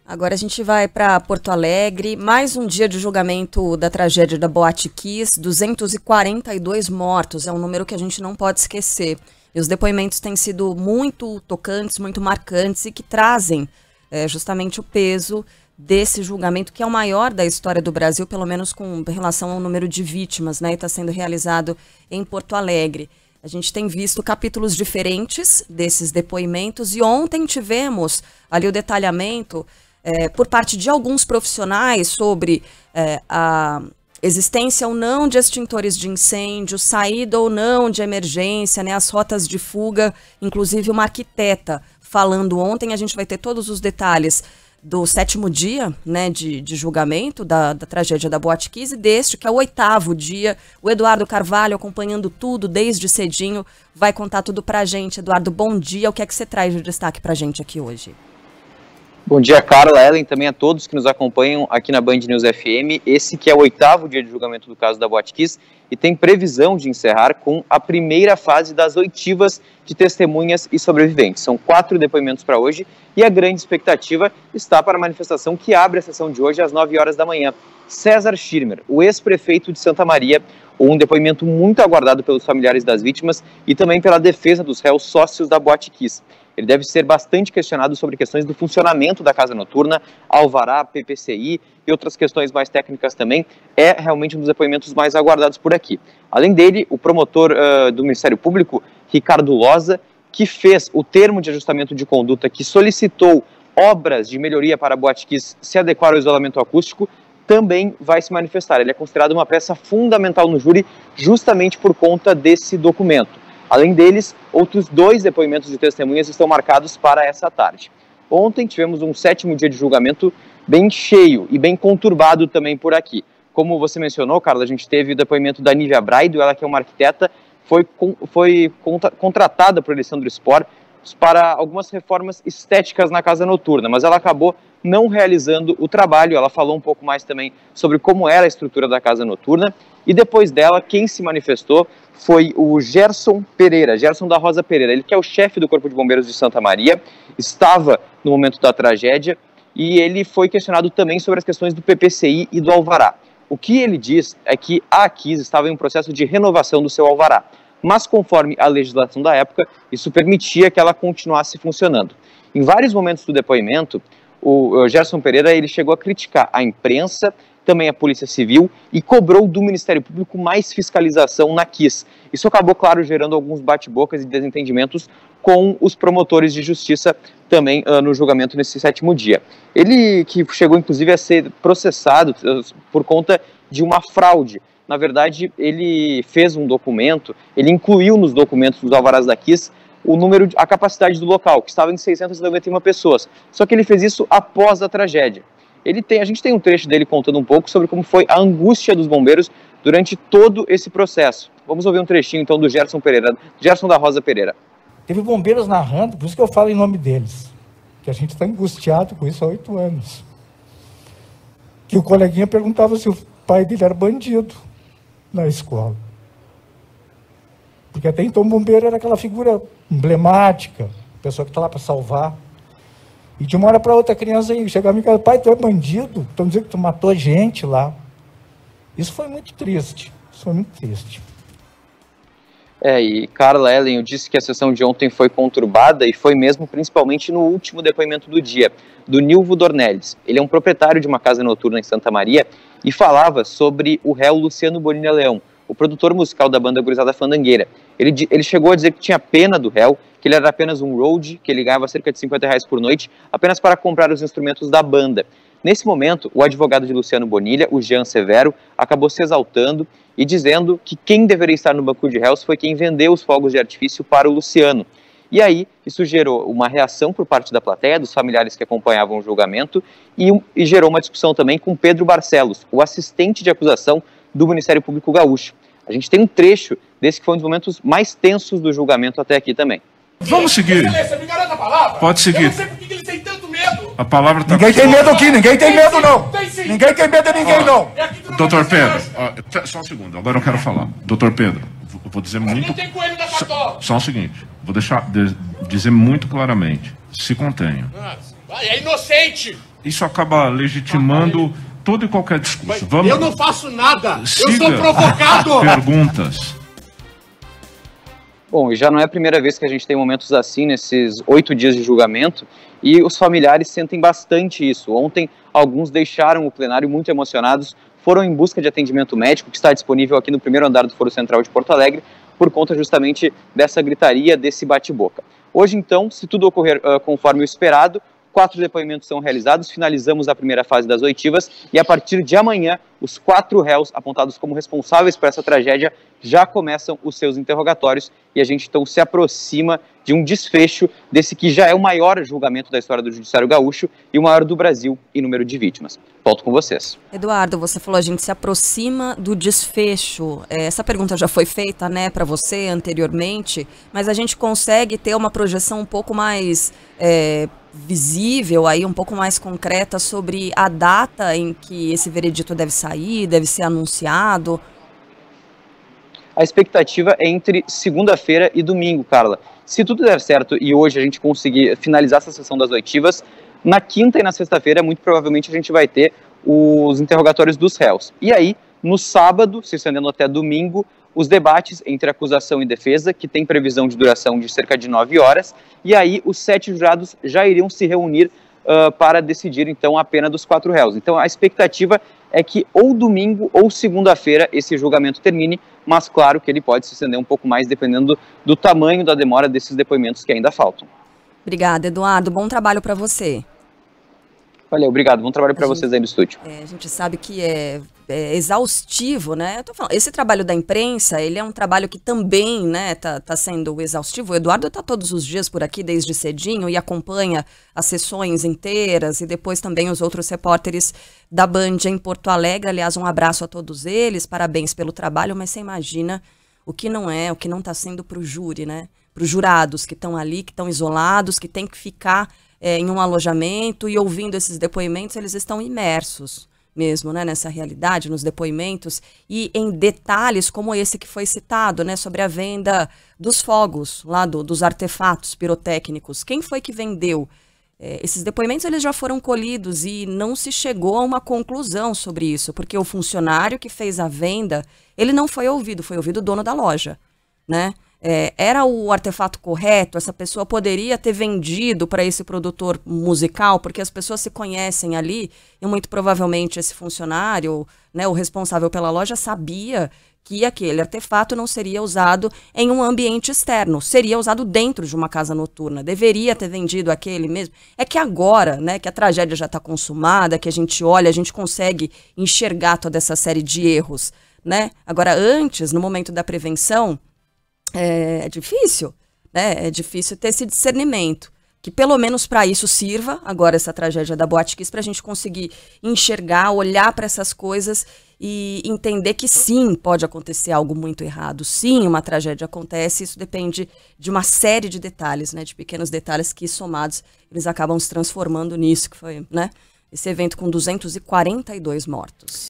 Agora a gente vai para Porto Alegre, mais um dia de julgamento da tragédia da Boate Kiss, 242 mortos, é um número que a gente não pode esquecer. E os depoimentos têm sido muito tocantes, muito marcantes e que trazem justamente o peso desse julgamento, que é o maior da história do Brasil, pelo menos com relação ao número de vítimas, né? E está sendo realizado em Porto Alegre. A gente tem visto capítulos diferentes desses depoimentos e ontem tivemos ali o detalhamento por parte de alguns profissionais sobre a existência ou não de extintores de incêndio, saída ou não de emergência, né, as rotas de fuga, inclusive uma arquiteta falando ontem. A gente vai ter todos os detalhes do 7º dia, né, de julgamento da tragédia da Boate Kiss, e deste, que é o 8º dia. O Eduardo Carvalho, acompanhando tudo desde cedinho, vai contar tudo pra gente. Eduardo, bom dia. O que é que você traz de destaque pra gente aqui hoje? Bom dia, Carla, Ellen, também a todos que nos acompanham aqui na Band News FM. Esse que é o 8º dia de julgamento do caso da Boate Kiss e tem previsão de encerrar com a primeira fase das oitivas de testemunhas e sobreviventes. São 4 depoimentos para hoje e a grande expectativa está para a manifestação que abre a sessão de hoje às 9 horas da manhã. César Schirmer, o ex-prefeito de Santa Maria, um depoimento muito aguardado pelos familiares das vítimas e também pela defesa dos réus sócios da Boate Kiss. Ele deve ser bastante questionado sobre questões do funcionamento da casa noturna, alvará, PPCI e outras questões mais técnicas também. É realmente um dos depoimentos mais aguardados por aqui. Além dele, o promotor do Ministério Público, Ricardo Loza, que fez o termo de ajustamento de conduta que solicitou obras de melhoria para a Boate Kiss se adequar ao isolamento acústico, também vai se manifestar. Ele é considerado uma peça fundamental no júri justamente por conta desse documento. Além deles, outros 2 depoimentos de testemunhas estão marcados para essa tarde. Ontem tivemos um 7º dia de julgamento bem cheio e bem conturbado também por aqui. Como você mencionou, Carla, a gente teve o depoimento da Nívia Braido, ela que é uma arquiteta, foi contratada por Alessandro Spor para algumas reformas estéticas na casa noturna, mas ela acabou não realizando o trabalho. Ela falou um pouco mais também sobre como era a estrutura da casa noturna, e depois dela, quem se manifestou foi o Gerson Pereira, Gerson da Rosa Pereira. Ele que é o chefe do Corpo de Bombeiros de Santa Maria, estava no momento da tragédia, e ele foi questionado também sobre as questões do PPCI e do alvará. O que ele diz é que a Kiss estava em um processo de renovação do seu alvará, mas conforme a legislação da época, isso permitia que ela continuasse funcionando. Em vários momentos do depoimento, o Gerson Pereira ele chegou a criticar a imprensa, também a Polícia Civil, e cobrou do Ministério Público mais fiscalização na Kiss. Isso acabou, claro, gerando alguns bate-bocas e desentendimentos com os promotores de justiça também no julgamento nesse 7º dia. Ele que chegou, inclusive, a ser processado por conta de uma fraude. Na verdade, ele fez um documento, ele incluiu nos documentos dos alvarás da Kiss o número, a capacidade do local, que estava em 691 pessoas. Só que ele fez isso após a tragédia. A gente tem um trecho dele contando um pouco sobre como foi a angústia dos bombeiros durante todo esse processo. Vamos ouvir um trechinho então do Gerson Pereira, Gerson da Rosa Pereira. Teve bombeiros narrando, por isso que eu falo em nome deles, que a gente está angustiado com isso há 8 anos. Que o coleguinha perguntava se o pai dele era bandido na escola. Porque até então o bombeiro era aquela figura emblemática, pessoa que está lá para salvar. E de uma hora para outra a criança chegava e me falava: pai, tu é bandido? Estão dizendo que tu matou gente lá. Isso foi muito triste. Isso foi muito triste. E Carla, Ellen, eu disse que a sessão de ontem foi conturbada, e foi mesmo, principalmente no último depoimento do dia, do Nilvo Dornelles. Ele é um proprietário de uma casa noturna em Santa Maria e falava sobre o réu Luciano Bonilha Leão, o produtor musical da banda Gurizada Fandangueira. Ele chegou a dizer que tinha pena do réu, que ele era apenas um road, que ele ganhava cerca de R$50 por noite, apenas para comprar os instrumentos da banda. Nesse momento, o advogado de Luciano Bonilha, o Jean Severo, acabou se exaltando e dizendo que quem deveria estar no banco de réus foi quem vendeu os fogos de artifício para o Luciano. E aí, isso gerou uma reação por parte da plateia, dos familiares que acompanhavam o julgamento, e gerou uma discussão também com Pedro Barcelos, o assistente de acusação do Ministério Público Gaúcho. A gente tem um trecho desse que foi um dos momentos mais tensos do julgamento até aqui também. Vamos seguir. Pode seguir. Eu não sei por que eles têm tanto medo. A palavra tá... Ninguém tem medo aqui, ninguém tem medo não. Ninguém tem medo de ninguém não. Doutor Pedro, só um segundo, agora eu quero falar. Doutor Pedro, eu vou dizer muito... Não tem coelho na cartola. Só o seguinte, vou dizer muito claramente. Se contenha. É inocente. Isso acaba legitimando todo e qualquer discurso. Vamos... Eu não faço nada! Siga. Eu sou provocado! Perguntas. Bom, e já não é a primeira vez que a gente tem momentos assim nesses 8 dias de julgamento, e os familiares sentem bastante isso. Ontem, alguns deixaram o plenário muito emocionados, foram em busca de atendimento médico, que está disponível aqui no primeiro andar do Foro Central de Porto Alegre, por conta justamente dessa gritaria, desse bate-boca. Hoje, então, se tudo ocorrer conforme o esperado, 4 depoimentos são realizados, finalizamos a primeira fase das oitivas e a partir de amanhã, os 4 réus apontados como responsáveis por essa tragédia já começam os seus interrogatórios e a gente então se aproxima de um desfecho desse que já é o maior julgamento da história do Judiciário Gaúcho e o maior do Brasil em número de vítimas. Volto com vocês. Eduardo, você falou a gente se aproxima do desfecho. Essa pergunta já foi feita, né, para você anteriormente, mas a gente consegue ter uma projeção um pouco mais visível, aí um pouco mais concreta sobre a data em que esse veredito deve sair, deve ser anunciado? A expectativa é entre segunda-feira e domingo, Carla. Se tudo der certo e hoje a gente conseguir finalizar essa sessão das oitivas, na quinta e na sexta-feira, muito provavelmente, a gente vai ter os interrogatórios dos réus. E aí, no sábado, se estendendo até domingo, os debates entre acusação e defesa, que tem previsão de duração de cerca de 9 horas, e aí os 7 jurados já iriam se reunir para decidir, então, a pena dos 4 réus. Então, a expectativa é que ou domingo ou segunda-feira esse julgamento termine, mas claro que ele pode se estender um pouco mais, dependendo do tamanho da demora desses depoimentos que ainda faltam. Obrigada, Eduardo. Bom trabalho para você. Valeu, obrigado. Bom trabalho para vocês aí no estúdio. A gente sabe que é exaustivo, né? Eu tô falando, esse trabalho da imprensa, ele é um trabalho que também, né, tá sendo exaustivo. O Eduardo tá todos os dias por aqui, desde cedinho, e acompanha as sessões inteiras, e depois também os outros repórteres da Band em Porto Alegre. Aliás, um abraço a todos eles, parabéns pelo trabalho, mas você imagina o que não tá sendo pro júri, né? Para os jurados que estão ali, que estão isolados, que têm que ficar em um alojamento e ouvindo esses depoimentos, eles estão imersos mesmo, né, nessa realidade, nos depoimentos e em detalhes como esse que foi citado, né, sobre a venda dos fogos, lá dos artefatos pirotécnicos. Quem foi que vendeu? Esses depoimentos eles já foram colhidos e não se chegou a uma conclusão sobre isso, porque o funcionário que fez a venda, ele não foi ouvido, foi ouvido o dono da loja, né? Era o artefato correto? Essa pessoa poderia ter vendido para esse produtor musical, porque as pessoas se conhecem ali, e muito provavelmente esse funcionário, né, o responsável pela loja, sabia que aquele artefato não seria usado em um ambiente externo, seria usado dentro de uma casa noturna, deveria ter vendido aquele mesmo. É que agora, né, que a tragédia já está consumada, que a gente olha, a gente consegue enxergar toda essa série de erros, né? Agora, antes, no momento da prevenção, é difícil, né? É difícil ter esse discernimento. Que pelo menos para isso sirva, agora essa tragédia da Boate Kiss, para a gente conseguir enxergar, olhar para essas coisas e entender que sim, pode acontecer algo muito errado. Sim, uma tragédia acontece, isso depende de uma série de detalhes, né? De pequenos detalhes que somados, eles acabam se transformando nisso, que foi, né? Esse evento com 242 mortos.